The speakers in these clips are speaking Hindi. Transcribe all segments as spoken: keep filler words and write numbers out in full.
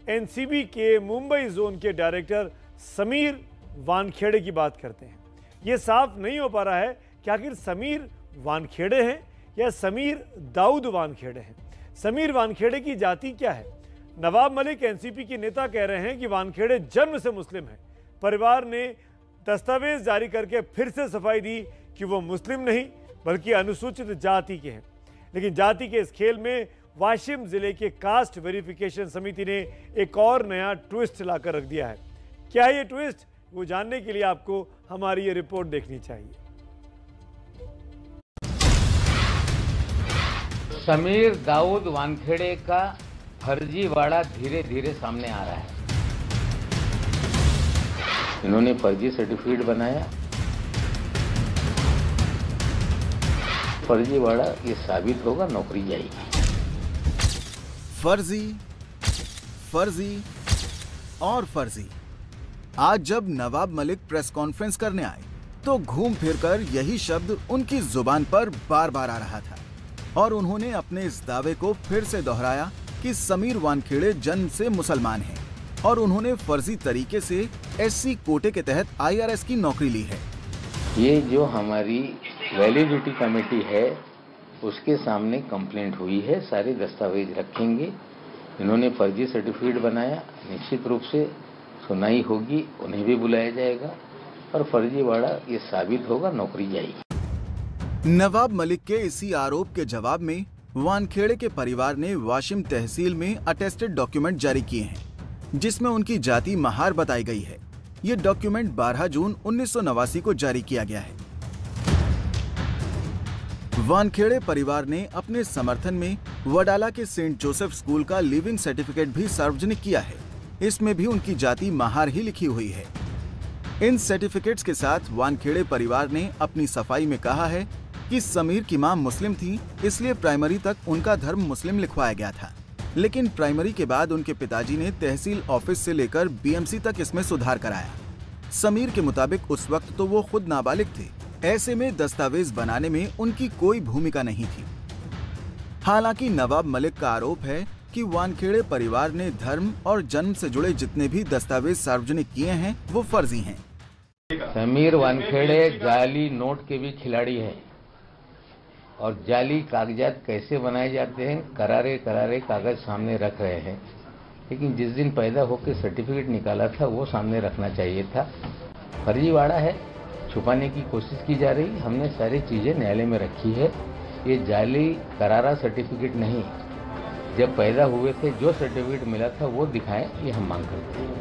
एनसीबी के मुंबई जोन के डायरेक्टर समीर वानखेड़े की बात करते हैं। यह साफ नहीं हो पा रहा है कि आखिर समीर वानखेड़े हैं या समीर दाऊद वानखेड़े हैं। समीर वानखेड़े की जाति क्या है? नवाब मलिक एनसीपी के नेता कह रहे हैं कि वानखेड़े जन्म से मुस्लिम हैं। परिवार ने दस्तावेज जारी करके फिर से सफाई दी कि वो मुस्लिम नहीं बल्कि अनुसूचित जाति के हैं। लेकिन जाति के इस खेल में वाशिम जिले के कास्ट वेरिफिकेशन समिति ने एक और नया ट्विस्ट लाकर रख दिया है। क्या है ये ट्विस्ट? वो जानने के लिए आपको हमारी ये रिपोर्ट देखनी चाहिए। समीर दाऊद वानखेड़े का फर्जीवाड़ा धीरे धीरे सामने आ रहा है। इन्होंने फर्जी सर्टिफिकेट बनाया। फर्जीवाड़ा ये साबित होगा, नौकरी जाएगी। फर्जी, फर्जी और फर्जी। आज जब नवाब मलिक प्रेस कॉन्फ्रेंस करने आए तो घूम फिरकर यही शब्द उनकी जुबान पर बार बार आ रहा था और उन्होंने अपने इस दावे को फिर से दोहराया कि समीर वानखेड़े जन्म से मुसलमान हैं और उन्होंने फर्जी तरीके से एससी कोटे के तहत आईआरएस की नौकरी ली है। ये जो हमारी वैलिडिटी कमेटी है उसके सामने कंप्लेंट हुई है, सारे दस्तावेज रखेंगे। इन्होंने फर्जी सर्टिफिकेट बनाया, निश्चित रूप से सुनाई होगी, उन्हें भी बुलाया जाएगा और फर्जीवाड़ा ये साबित होगा, नौकरी जाएगी। नवाब मलिक के इसी आरोप के जवाब में वानखेड़े के परिवार ने वाशिम तहसील में अटेस्टेड डॉक्यूमेंट जारी किए हैं जिसमें उनकी जाति महार बताई गई है। ये डॉक्यूमेंट बारह जून उन्नीस सौ नवासी को जारी किया गया है। वानखेड़े परिवार ने अपने समर्थन में वडाला के सेंट जोसेफ स्कूल का लिविंग सर्टिफिकेट भी सार्वजनिक किया है। इसमें भी उनकी जाति महार ही लिखी हुई है। इन सर्टिफिकेट्स के साथ वानखेड़े परिवार ने अपनी सफाई में कहा है कि समीर की मां मुस्लिम थी, इसलिए प्राइमरी तक उनका धर्म मुस्लिम लिखवाया गया था। लेकिन प्राइमरी के बाद उनके पिताजी ने तहसील ऑफिस से लेकर बीएमसी तक इसमें सुधार कराया। समीर के मुताबिक उस वक्त तो वो खुद नाबालिग थे, ऐसे में दस्तावेज बनाने में उनकी कोई भूमिका नहीं थी। हालांकि नवाब मलिक का आरोप है कि वानखेड़े परिवार ने धर्म और जन्म से जुड़े जितने भी दस्तावेज सार्वजनिक किए हैं वो फर्जी हैं। समीर वानखेड़े जाली नोट के भी खिलाड़ी है और जाली कागजात कैसे बनाए जाते हैं, करारे करारे कागज सामने रख रहे हैं। लेकिन जिस दिन पैदा होकर सर्टिफिकेट निकाला था वो सामने रखना चाहिए था। फर्जीवाड़ा है, छुपाने की कोशिश की जा रही। हमने सारी चीजें न्यायालय में रखी है। ये जाली करारा सर्टिफिकेट नहीं, जब पैदा हुए थे जो सर्टिफिकेट मिला था वो दिखाएं, ये हम मांग करते हैं।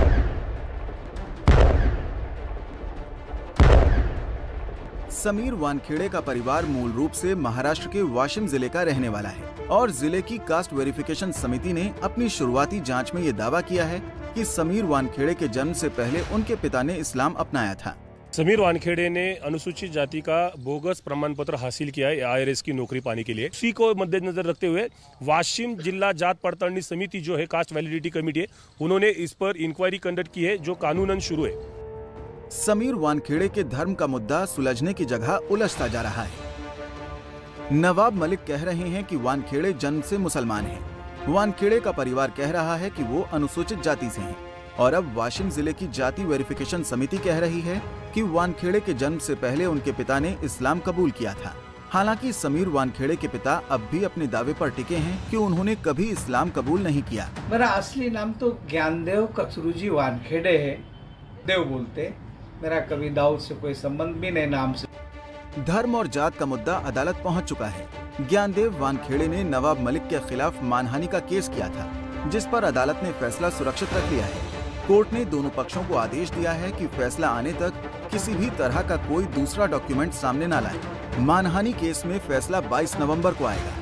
समीर वानखेड़े का परिवार मूल रूप से महाराष्ट्र के वाशिम जिले का रहने वाला है और जिले की कास्ट वेरिफिकेशन समिति ने अपनी शुरुआती जांच में ये दावा किया है कि समीर वानखेड़े के जन्म से पहले उनके पिता ने इस्लाम अपनाया था। समीर वानखेड़े ने अनुसूचित जाति का बोगस प्रमाण पत्र हासिल किया है आईआरएस की नौकरी पाने के लिए। उसी को मद्देनजर रखते हुए वाशिम जिला जात पड़तालनी समिति जो है कास्ट वैलिडिटी कमेटी है, उन्होंने इस पर इंक्वायरी कंडक्ट की है जो कानूनन शुरू है। समीर वानखेड़े के धर्म का मुद्दा सुलझने की जगह उलझता जा रहा है। नवाब मलिक कह रहे हैं कि वानखेड़े जन्म से मुसलमान हैं। वानखेड़े का परिवार कह रहा है कि वो अनुसूचित जाति से हैं और अब वाशिम जिले की जाति वेरिफिकेशन समिति कह रही है कि वानखेड़े के जन्म से पहले उनके पिता ने इस्लाम कबूल किया था। हालांकि समीर वानखेड़े के पिता अब भी अपने दावे पर टिके हैं कि उन्होंने कभी इस्लाम कबूल नहीं किया। मेरा असली नाम तो ज्ञानदेव कचरूजी वानखेड़े है, देव बोलते। मेरा कभी दाऊद से कोई संबंध भी नहीं नाम से। धर्म और जात का मुद्दा अदालत पहुंच चुका है। ज्ञानदेव वानखेड़े ने नवाब मलिक के खिलाफ मानहानि का केस किया था, जिस पर अदालत ने फैसला सुरक्षित रख लिया है। कोर्ट ने दोनों पक्षों को आदेश दिया है कि फैसला आने तक किसी भी तरह का कोई दूसरा डॉक्यूमेंट सामने न लाए। मानहानि केस में फैसला बाईस नवंबर को आएगा।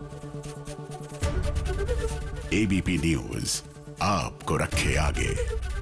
एबीपी न्यूज आपको रखे आगे।